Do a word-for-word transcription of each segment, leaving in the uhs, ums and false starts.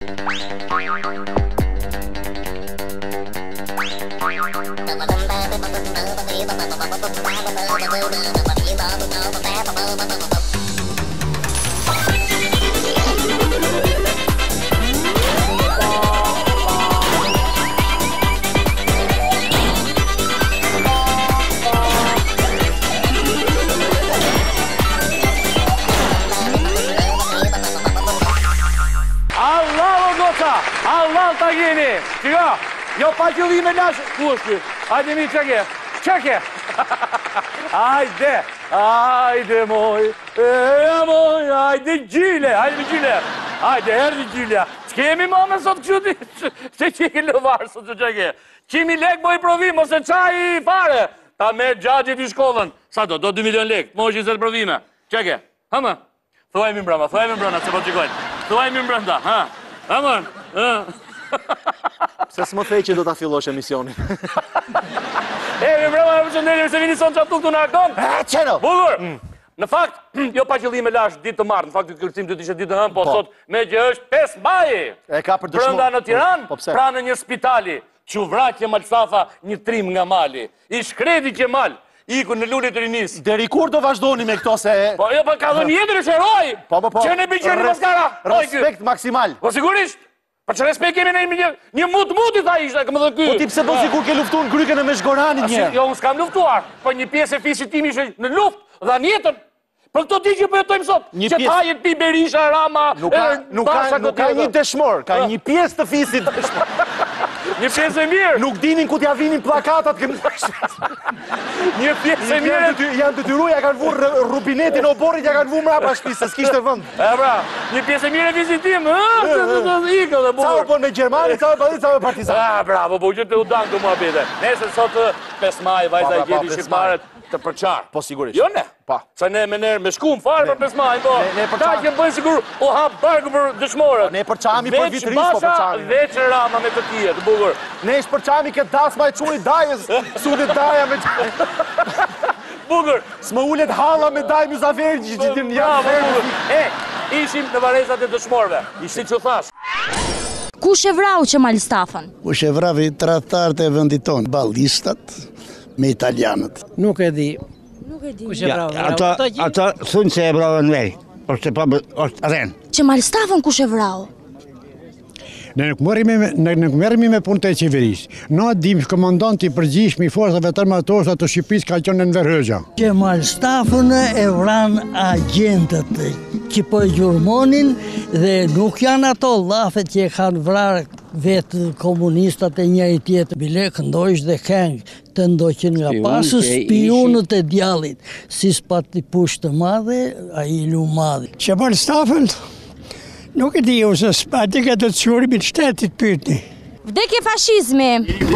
Allah ta jeni! Qika, jo pa qëllime lash, ku është kjo? Hajde mi qëke, qëke! Hajde, hajde moj, e moj, hajde gjyle, hajde mi gjyle! Hajde, herdi gjylja! Qkemi mame sot kështu ti? Që qike lëvarë sot që qëke? Qimi lek moj provim, ose qaj i fare! Ta me gjagjit i shkollën. Sa do, do dy milion lek, moj qizet provime. Qëke, hëmë? Thuajmi mbrëma, thuajmi mbrëma, se po qikojnë. Thuajmi mbrënda, ha? Hëmën, Se s'më thej që do t'a fillosh emisionin. E, mi mbrëma, e më qëndelim, se vini son që atuk të në akton. E, qeno! Bukur! Në fakt, jo pa qëllime lash ditë të martë, në fakt të kërcim të t'ishe ditë të hëmë, po sot me që është pesë maji. E ka për dëshmu. Brënda në Tiran, pra në një spitali, që vratje Malstafa një trim nga mali. I shkreti që mal, iku në lullit të rinis. Deri kur do vazhdoni me këto se... Po, jo, pa ka dhe njëtër e shëroj! Po, po, po. Që ne bëjqeni maskara! Respekt maksimal. Po, sigurisht! Pa që respekt kemi në një mut-mut i tha ishte, këmë dhe ky. Po ti pse do sigur ke luftu në grykën e me shgoranit një? Jo, unë s'kam luftuar, po një pjesë e fisit tim ishe në luft dhe njetën. Për këto ti që përjetojmë sot, që tajet pi Berisha, Rama, Basha, Nuk ka një dëshmor, ka një pjesë të fisit dëshmor. Një pjesë e mirë. Nuk dinin ku t'ja vinin plakatat këmë... Një pjesë e mirë. Janë të tyru, ja kanë vu rubinetin o borit, ja kanë vu mrapa shpi, se s'kishte vënd. E pra, një pjesë e mirë e vizitim, iko dhe bukur. Ca po në Gjermani, ca po ca po partizan. A, bravo, po që të u danë të mua bete. Nese sot pesë maj, vajza i gjeti shqipmaret të përqarë. Po sigurisht. Jo ne? Pa. Sa ne me nërë me shkum farë për pesë maj, po. Ta që bëjnë sigur u hapë barku për dëshmorët. Ne përqami për vitris, po përqami. Veç Rama me të tije, të bukur. Ne ish përqami këtë dasma e quni dajës, sudit daja me qaj. Bukur. S'më ullet hala me daj mjuzaveri që gjithin janë. E, ishim në varezat e dëshmorëve. Ishim që thash. Kush e vrau që Malstafën? Kush e vravi tradhtarët e vendit tonë, ballistat me italianët. Nuk e di. Nuk e di. Kush e vrau? Ata thunë se e vrau në veri, është rrenë. Që Malstafën kush e vrau? Ne nuk merremi me punë të qeverisë. Na dim komandanti i përgjithshëm i forcave të armatosura të Shqipërisë ka qenë Enver Hoxha. Që Malstafën e vran agentët që po gjurmonin dhe nuk janë ato llafet që kanë vrarë vetë komunistat e njëri tjetër. Bile këndojsh dhe heng të ndoqin nga pasë spionët e djallit. Si s'pati pushtë të madhe, a i lu madhe. Që Malstafën nuk e di ose s'pati ka të curimit shtetit pyetni. Vdekje fashizmi.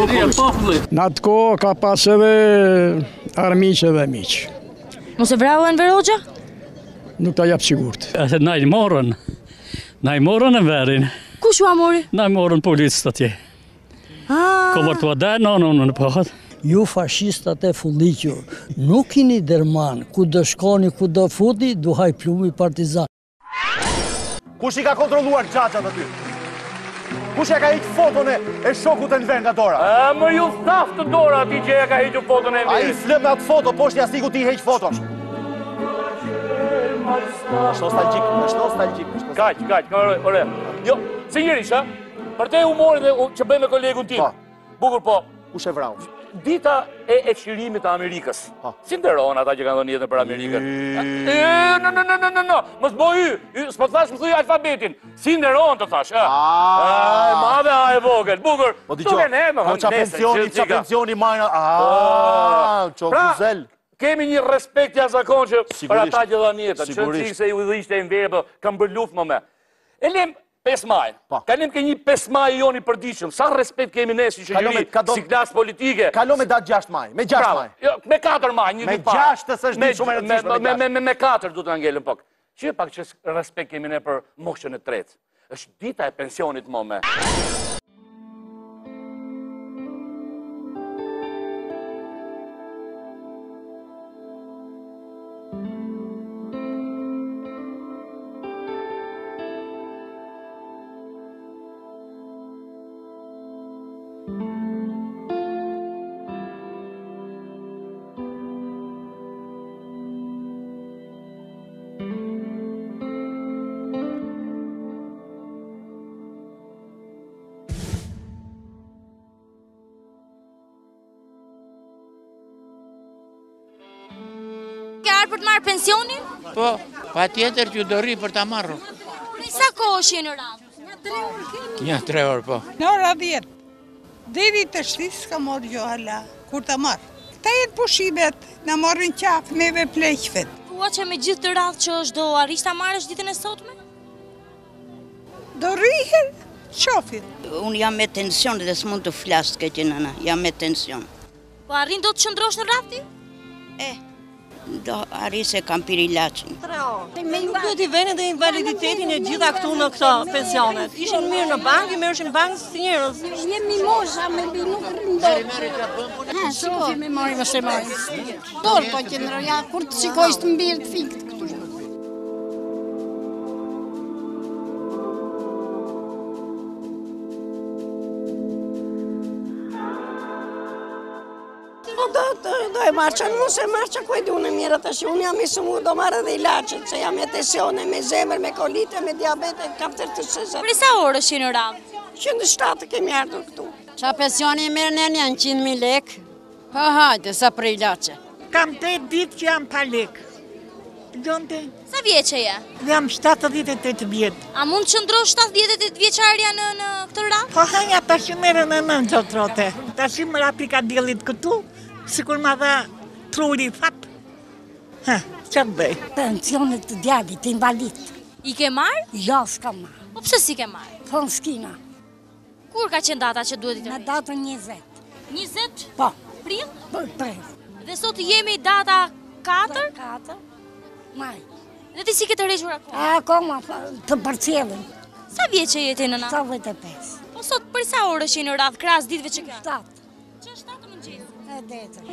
Në atë kohë ka pas edhe armiqë dhe miq. Mos e vrau Enver Hoxha? Nuk ta jap sigurt. Na i morën. Na i morën në verin. Kush u amori? Na i morën policët atje. Komër të adhe, në në në pëhat. Ju fascistat e fulliqur, nuk kini derman, ku do shkoni, ku do futi, duhaj plumi partizan. Kush i ka kontrolluar gjaxhat aty? Kush e ka hiq foton e shokut e Enver nga dora? E, më ju thaf të dora ati që e ka hiqur foton e Enver. A i flëm me atë foto, poshtë jastiku ti heq foton. është nostalgjik, është nostalgjik. Kaq, kaq, ore. Jo, sinqerisht, ha? Për te humorin që bëj me kolegun tim. Bukur po. Kush e vrau? Dita e ekshirimit të Amerikës. Si nderon ata që kanë dhënë jetën për Amerikën? No, no, no, no, no, mos bëj hy, s'po thash më thuj alfabetin. Si nderon të thash, ë? Ai, madhe a e vogël, bukur. Po dëgjoj. Po ça pensioni, ça pensioni marrë. Ah, ço guzel. Kemi një respekt jashtëzakonshëm për ata që dhanë jetën. Çfarë se ju ishte Enver, po kam bër luftë më me. E lem pesë maj. Kalim ke një pesë maj joni përditshëm. Sa respekt kemi ne si shoqëri, si klasë politike. Kalo me datë gjashtë maj, me gjashtë maj. Jo, me katër maj, një ditë parë. Me gjashtë s'është ditë shumë e rëndësishme. Me me katër duhet ta ngelëm pak. Çi pak që respekt kemi ne për moshën e tretë. Është dita e pensionit më me. ardhur për të marrë pensionin? Po, pa tjetër që do rri për ta marrë. Për sa kohë është në radhë? Një, tre orë, po. Në ora dhjetë. Deri të shtis s'ka morë gjo hala, kur të marrë. Këta jetë pushimet, në morën qafë, meve pleqfet. Ua që me gjithë të radhë që është do arish ta marrësh ditën e sotme? Do rrihen, qofin. Unë jam me tension dhe s'mund të flasë të këtë nëna, jam me tension. Po arrin do të qëndrosh në radhë? E, do arri se kam piri ilaqin. Me ju duhet i vene dhe invaliditetin e gjitha këtu në këta pensionet. Ishin mirë në bankë, i merrshin bankë si njerëz. Jemi mosha, me bi nuk rindot. Ha, shofi me mori më se mori. Dorë po qëndro, ja, kur të shikojsh të mbirë të fikët këtu. Do, do, do e marqa, nuk se marqa ku e du në mirë të shi. Unë jam i sumu, do marrë dhe ilaqet, se jam me tensione, me zemër, me kolite, me diabete, kapter të sëzat. Për sa orë është në radhë? Qëndë shtatë kemi ardhur këtu. Qa pensioni e merë në një qind mijë lek? Ha, hajde, sa për ilaqe. Kam të ditë që jam pa lek. Gjonte? Sa vjeqe je? Jam shtatëdhjetë e tetë vjetë. A mund të qëndrosh shtatëdhjetë e tetë vjeqarja në, në këtë radhë? Po hanja ta shumere në nën qotrote. Ta shumë rapi ka djelit këtu, si kur ma dha truri fat. Ha, që bëj? Pensionet të djalit, invalid. I ke marrë? Jo, s'ka marrë. Po pse si ke marrë? Po në skina. Kur ka qenë data që duhet i të Në datën njëzet. njëzet? Po. Prill? Po, prill. Dhe sot jemi data katër? Katër. Maj. Dhe ti si ke të rregjur akoma? A, akoma, të përcjellin. Sa vjeqe je ti nëna? Sa pesë. Po sot për sa orë është në radhë krahas ditëve që ka? Shtatë. Që shtatë të mëngjesit? E detër.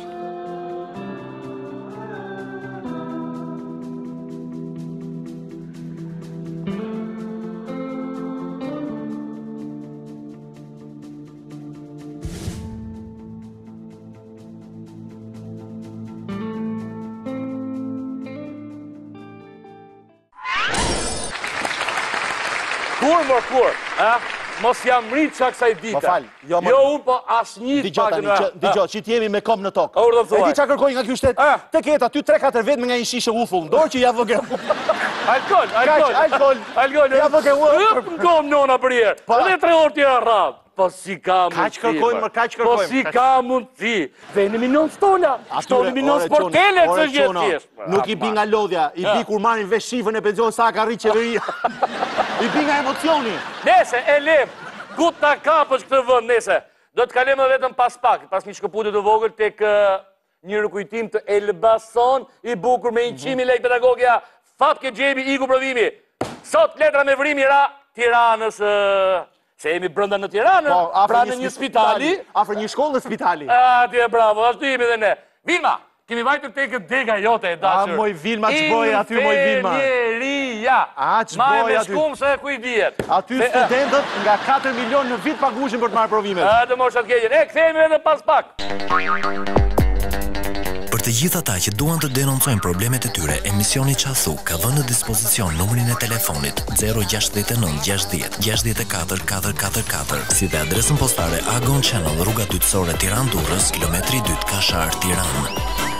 Kur, mor, kur, a? Mos jam rritë qa kësaj dita. Më falë, jo më... Jo unë, po asë një të Digjo tani, që- digjo, që t'jemi me kom në tokë. Ur do të E thuaj. di qa kërkoj nga kjo shtet? Të ketë aty tre katër vetë me nga një shishe ufull në dorë që ja vëgë. Alkohol, alkohol. Kaq, alkohol. Alkohol. Ja vëgë uë. Hëp në kom nona për herë. Po. Dhe tre orë tjera radhë. Po si ka mundësi. Kaq kërkojmë, mër. kaq Po kërkojmë, si kaq. ka mundësi. Veni minon stola. Stoni minon sportele që gjithë thjesht. Nuk i bi nga lodhja, i bi kur marrin vesh shifën e penzion sa ka rri qeveria. I bi nga emocioni. Nese, e lem, ku ta kapësh këtë vënd, nese. Do të kalem vetëm pas pak, pas një shkëputit të vogël tek uh, një rëkujtim të Elbasan, i bukur me një qimi lek pedagogja, Fatke Gjebi, Igu Provimi. Sot letra me vrimi ra Tiranës, uh, se jemi brënda në Tiranë, Po, afër pra një në një spitali, spitali. afër një shkollë dhe spitali. Atje, bravo, ashtu jemi dhe ne. Vilma, kemi vajtur te këtë dega jote e dashur. A, moj Vilma, që bëj aty, moj Vilma? Inferieria. A, që Maj bëj me aty? shkum se kuj dijet. Aty studentët nga katër milion në vit pagushin për të marrë provimet. A, të moshat keqen. E, kthehemi edhe pas pak. Për të gjithë ata që duan të denoncojnë problemet e tyre, emisioni Qasu ka vënë në dispozicion numrin e telefonit zero gjasht nënt gjashtëdhjetë gjashtëdhjetë e katër katër katër katër, si dhe adresën postare Agon Channel, rruga dytësore Tiranë Durrës, kilometri dy Kashar, Tiranë.